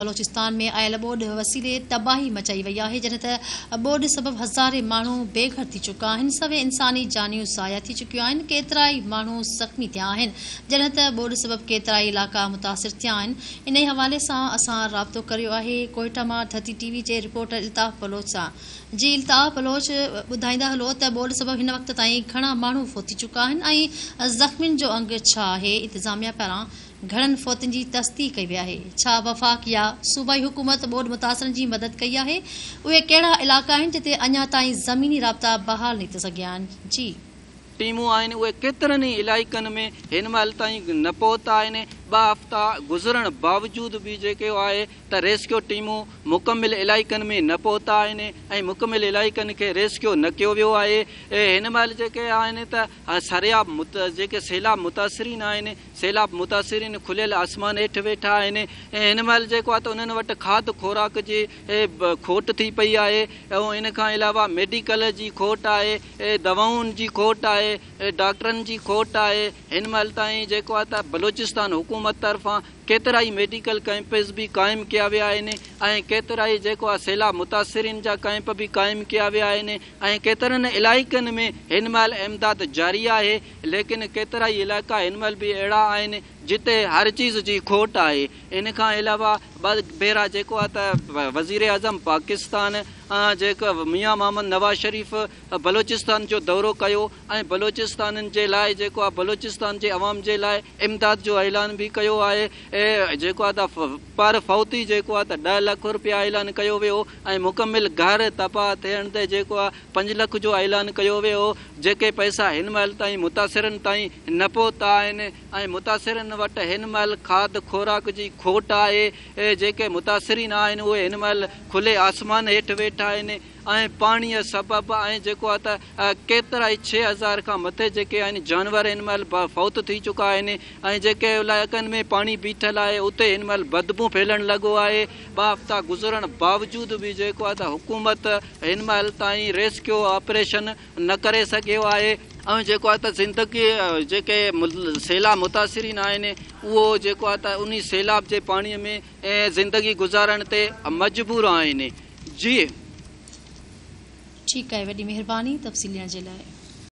बलोचिस्तान में आयल ॿोॾ वसीले तबाही मचाई वई आहे, जॾहिं त ॿोॾ सबब हज़ारे माण्हू बेघर थी चुका आहिनि। सवे इंसानी जानियूं ज़ाया थी चुकियूं आहिनि, केतिरा ई माण्हू ज़ख़्मी थिया आहिनि, जॾहिं त ॿोॾ सबब केतिरा ई इलाइक़ा मुतासिर थिया आहिनि। इन ई हवाले सां असां राब्तो करियो आहे कोयटा मां धती टीवी जे रिपोर्टर इल्ताफ़ बलोच सां। जी इल्ताफ़ बलोच, ॿुधाईंदा हलो त ॿोॾ सबब हिन वक़्त ताईं घणा माण्हू फोती चुका आहिनि ऐं ज़ख़्मियुनि जो अंग छा आहे? इंतज़ामिया पारां घणनि फौतनि जी तस्दीक़ कई वई आहे। छा वफ़ाक़ या सूबाई हुकूमत ॿोॾ मुतासिरनि जी मदद कई आहे? उहे कहिड़ा इलाइक़ा आहिनि जिते अञा ताईं ज़मीनी राब्ता बहाल न थी सघिया आहिनि? जी टीमूं आहिनि उहे केतिरनि ई इलाइक़नि में हिन महिल ताईं न पहुता आहिनि। 2 हफ़्ता गुज़रण बावजूदि बि जेके आहे त रेस्क्यू टीमूं मुकमिल इलाइक़नि में न पहुता आहिनि ऐं मुकमिल इलाइक़नि खे रेस्क्यू न कयो वियो आहे। हिन महिल जेके आहिनि त सरियाब जेके सैलाब मुतासिरीन आहिनि, सैलाब मुतासिरीन खुलियल आसमान हेठि वेठा आहिनि ऐं हिन महिल जेको आहे त उन्हनि वटि खाद खुराक जी खोट थी पई आहे ऐं इन खां अलावा मेडिकल जी खोट आहे, दवाउनि जी खोट आहे, डॉक्टरनि जी खोट आहे। हिन महिल ताईं जेको आहे त बलोचिस्तान हुकूमत तरफ़ां केतिरा ई मेडिकल कैंप्स भी क़ाइमु कया विया आहिनि ऐं केतिरा ई जेको आहे सैलाब मुतासिरीन जा कैंप भी क़ाइमु कया विया आहिनि ऐं केतिरनि इलाइक़नि में हिन महिल इमदाद जारी आहे। लेकिन केतिरा ई इलाइक़ा हिन महिल बि अहिड़ा आहिनि जिते हर चीज़ जी खोट आहे। इन खां अलावा भेरा जेको आहे त वज़ीर आज़म पाकिस्तान जेको मियां मोहम्मद नवाज़ शरीफ़ बलोचिस्तान जो दौरो कयो ऐं बलोचिस्ताननि जे लाइ जेको आहे बलोचिस्तान जे अवाम जे लाइ इमदाद जो ऐलान भी कयो आहे। जेको आहे त पर फौती जेको आहे त 10 लाख रुपया ऐलान कयो वियो ऐं मुकमिल घर तबाह थियण ते जेको आहे 5 लाख जो ऐलान कयो वियो। जेके पैसा हिन महिल ताईं मुतासिरनि ताईं न पहुता आहिनि ऐं मुतासिरनि वटि हिन महिल खाद खुराक जी खोट आहे। जेके मुतासिरीन आहिनि उहे हिन महिल खुले आसमान हेठि वेठा आहिनि ऐं पाणीअ सबबु ऐं जेको आहे त केतिरा ई 6000 खां मथे जेके आहिनि जानवर हिन महिल फौत थी चुका आहिनि ऐं जेके इलाइक़नि में पाणी बीठल आहे उते हिन महिल बदबू फैलण लॻो आहे। 2 हफ़्ता गुज़रण बावजूदि बि जेको आहे त हुकूमत हिन महिल ताईं रेस्क्यू ऑपरेशन न करे सघियो आहे ऐं जेको आहे त ज़िंदगी जेके सैलाब मुतासिरीन आहिनि उहो जेको आहे त उन सैलाब जे पाणीअ में ज़िंदगी गुज़ारण ते मजबूर आहिनि। जी ठीकु आहे, वॾी महिरबानी तफ़सील ॾियण जे लाइ।